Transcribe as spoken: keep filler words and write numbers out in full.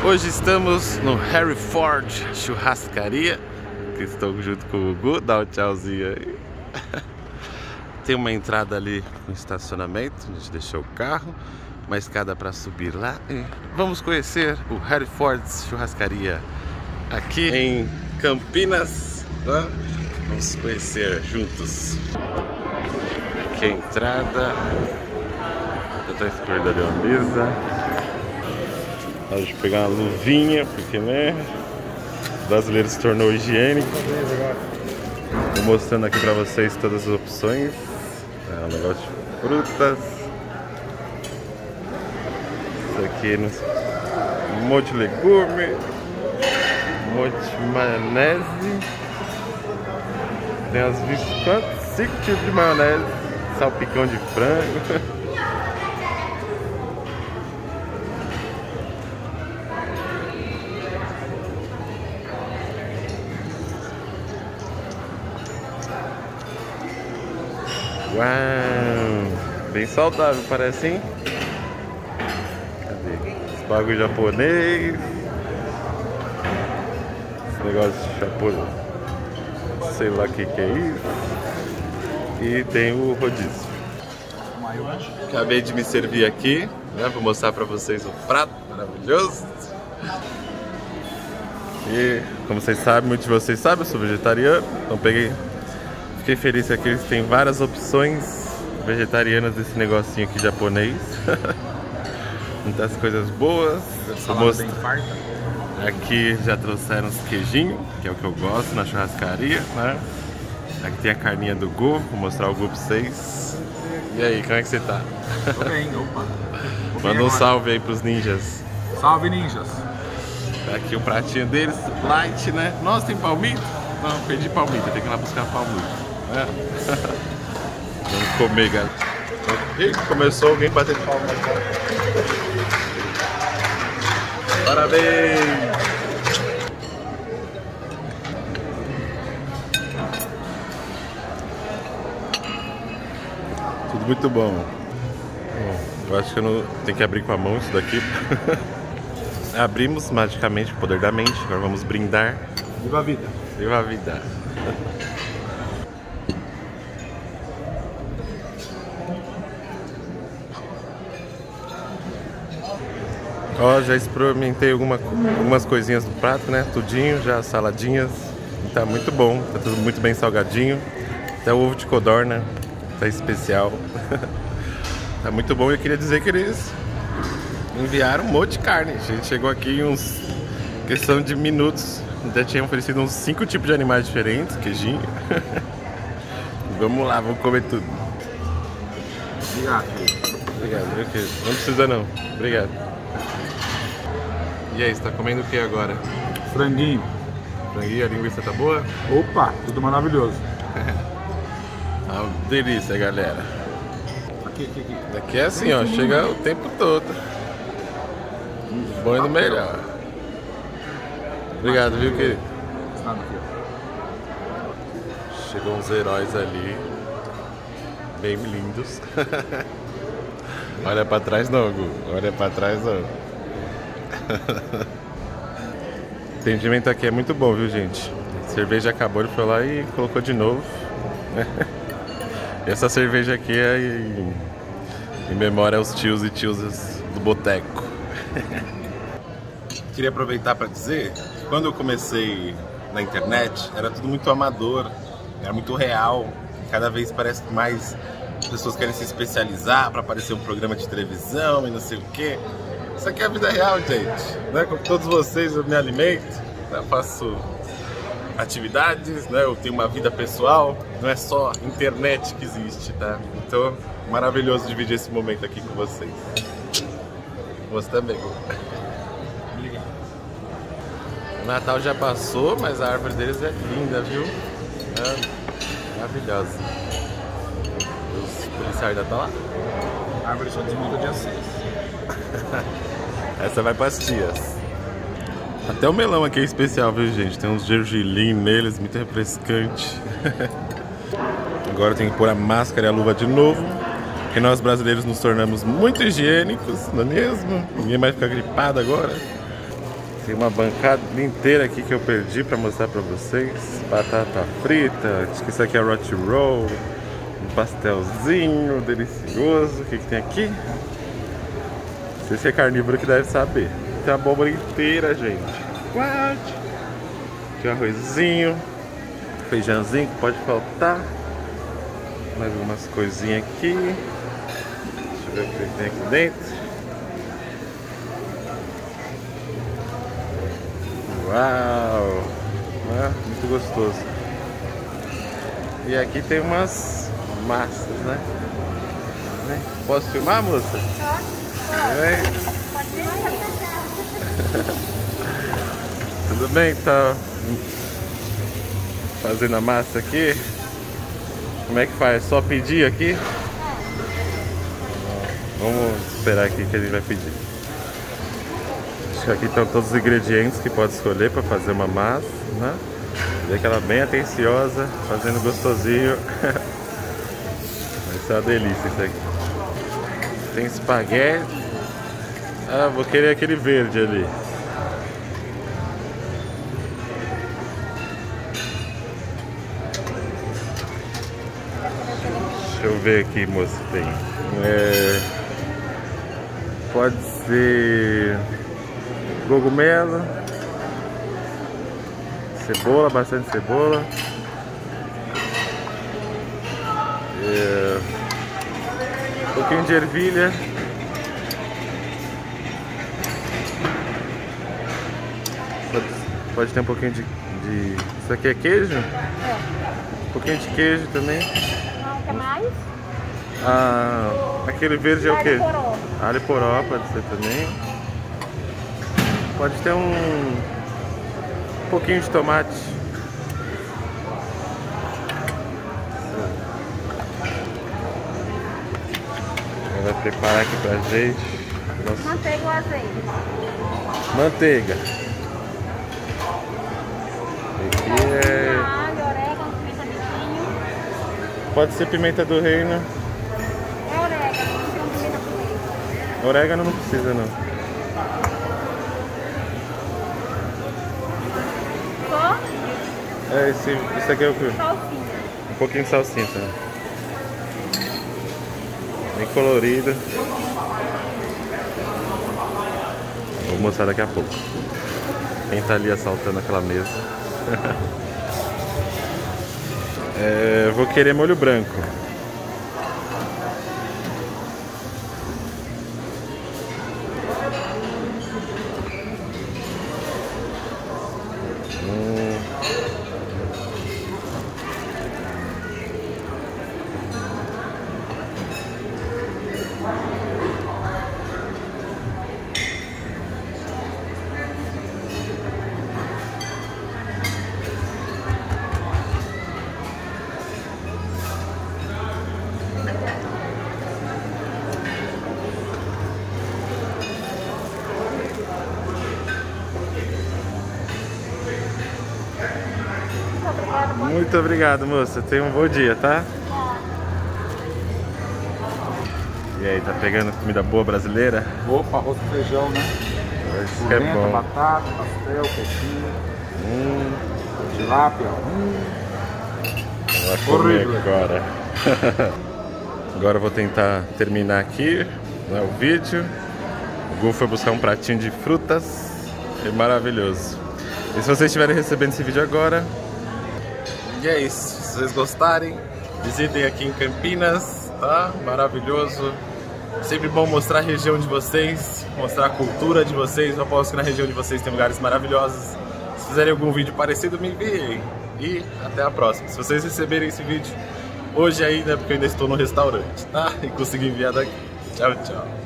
Hoje estamos no Harry Ford Churrascaria, que estou junto com o Gugu. Dá um tchauzinho aí. Tem uma entrada ali no estacionamento, a gente deixou o carro, uma escada para subir lá e vamos conhecer o Harry Ford Churrascaria aqui em Campinas, né? Vamos conhecer juntos. Aqui a entrada. Eu estou escolhendo ali uma mesa. Deixa eu pegar uma luvinha, porque né, o brasileiro se tornou higiênico. Estou mostrando aqui para vocês todas as opções. É um negócio de frutas. Isso aqui, um monte de legume, um monte de maionese. Tem as quantos? Cinco tipos de maionese, salpicão de frango. Uau, bem saudável, parece, hein? Cadê? Esse bagulho japonês. Esse negócio de japonês. Sei lá o que que é isso. E tem o rodízio. Acabei de me servir aqui, né? Vou mostrar pra vocês o prato maravilhoso. E como vocês sabem, muitos de vocês sabem, eu sou vegetariano, então peguei. Fiquei feliz que aqui eles têm várias opções vegetarianas desse negocinho aqui japonês. Muitas coisas boas. Most... Aqui já trouxeram os queijinhos, que é o que eu gosto na churrascaria, né? Aqui tem a carninha do Gu, vou mostrar o Gu pra vocês. E aí, como é que você tá? Tô bem, opa. Manda um salve aí pros ninjas. Salve, ninjas. Aqui o pratinho deles, light, né? Nossa, tem palmito? Não, perdi palmito, tem que ir lá buscar palmito. É. Vamos comer, galera. E começou alguém batendo palma. Parabéns! Tudo muito bom. Bom, eu acho que eu não tenho que abrir com a mão isso daqui. Abrimos magicamente o poder da mente. Agora vamos brindar. Viva a vida! Viva a vida! Ó, já experimentei alguma, algumas coisinhas do prato, né? Tudinho, já saladinhas. Tá muito bom, tá tudo muito bem salgadinho. Até o ovo de codorna tá especial. Tá muito bom. Eu queria dizer que eles enviaram um monte de carne. A gente chegou aqui em uns questão de minutos. Já tinham oferecido uns cinco tipos de animais diferentes, queijinho. Vamos lá, vamos comer tudo. Obrigado. Obrigado, meu querido. Não precisa não. Obrigado. E aí, você tá comendo o que agora? Franguinho. Franguinho, a linguiça tá boa? Opa, tudo maravilhoso. Ah, delícia, galera. Aqui, aqui, aqui. Daqui é assim, ó, chega o tempo todo. Bom e do melhor. Obrigado, viu, querido? Chegou uns heróis ali. Bem lindos. Olha pra trás não, Gu. Olha pra trás não. O atendimento aqui é muito bom, viu, gente? A cerveja acabou, ele foi lá e colocou de novo. Essa cerveja aqui é em, em memória aos tios e tiosas do boteco. Queria aproveitar para dizer que quando eu comecei na internet era tudo muito amador, era muito real. Cada vez parece que mais pessoas querem se especializar para aparecer um programa de televisão e não sei o que. Isso aqui é a vida real, gente. Né? Com todos vocês eu me alimento, eu faço atividades, né? Eu tenho uma vida pessoal, não é só internet que existe, tá? Então, maravilhoso dividir esse momento aqui com vocês. Você também. O Natal já passou, mas a árvore deles é linda, viu? É maravilhosa. Os policiais ainda estão lá? A árvore só desmonta dia seis. Essa vai para as tias. Até o melão aqui é especial, viu, gente? Tem uns gergelim neles, muito refrescante. Agora tem que pôr a máscara e a luva de novo, porque nós brasileiros nos tornamos muito higiênicos, não é mesmo? Ninguém vai ficar gripado agora. Tem uma bancada inteira aqui que eu perdi pra mostrar pra vocês. Batata frita, acho que isso aqui é roti roll, um pastelzinho delicioso. O que que tem aqui? Não sei se é carnívoro que deve saber. Tem a abóbora inteira, gente. What? Aqui o arrozinho, feijãozinho que pode faltar. Mais algumas coisinhas aqui. Deixa eu ver o que tem aqui dentro. Uau! Ah, muito gostoso. E aqui tem umas massas, né? Posso filmar, moça? É. Tudo bem? Tá fazendo a massa aqui? Como é que faz? Só pedir aqui? Vamos esperar aqui que ele vai pedir. Acho que aqui estão todos os ingredientes que pode escolher para fazer uma massa, né? Vê que ela é bem atenciosa, fazendo gostosinho. Vai ser uma delícia isso aqui. Tem espaguete. Ah, vou querer aquele verde ali. Deixa eu ver aqui, moça, tem. É, pode ser cogumelo, cebola, bastante cebola. É, um pouquinho de ervilha. Pode, pode ter um pouquinho de, de... Isso aqui é queijo? É. Um pouquinho de queijo também. Quer mais? Ah, aquele verde é o quê? Alho poró, pode ser também. Pode ter um, um pouquinho de tomate. Ela vai preparar aqui pra gente. Nossa. Manteiga ou azeite? Manteiga. Aqui é... Alho, orégano, pimenta biquinho. Pode ser pimenta do reino. É orégano, não tem pimenta do reino. Orégano não precisa não. Só? É, esse, esse aqui é o que? Salsinha. Um pouquinho de salsinha também. Bem colorido. Vou mostrar daqui a pouco. Quem tá ali assaltando aquela mesa. É, vou querer molho branco. Hum. Muito obrigado, moça. Tenha um bom dia, tá? E aí, tá pegando comida boa brasileira? Opa, arroz com feijão, né? Isso que é bom. Batata, pastel, peixinho, Hum, tilápia. Hum. vai comer Horrível. agora. Agora eu vou tentar terminar aqui, né, o vídeo. O Gu foi buscar um pratinho de frutas. É maravilhoso. E se vocês estiverem recebendo esse vídeo agora... E é isso. Se vocês gostarem, visitem aqui em Campinas, tá? Maravilhoso. Sempre bom mostrar a região de vocês, mostrar a cultura de vocês. Eu aposto que na região de vocês tem lugares maravilhosos. Se fizerem algum vídeo parecido, me enviem. E até a próxima. Se vocês receberem esse vídeo hoje ainda, é porque eu ainda estou no restaurante, tá? E consegui enviar daqui. Tchau, tchau.